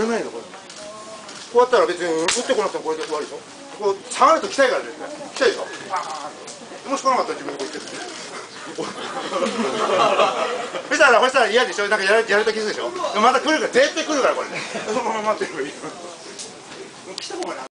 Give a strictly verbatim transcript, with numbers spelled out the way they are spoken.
れないのこれ。こうやったら別に打ってこなくてもこれで終わりでしょ。こう下がると来たいからですね。来たいでしょ。もし来なかったら自分でこう言ってる。そしたらそしたら嫌でしょ。なんかやられやられた気するでしょ。また来るから絶対来るからこれ。そのまま待ってればいい。来た方が